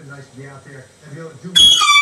nice to be out there and be able to do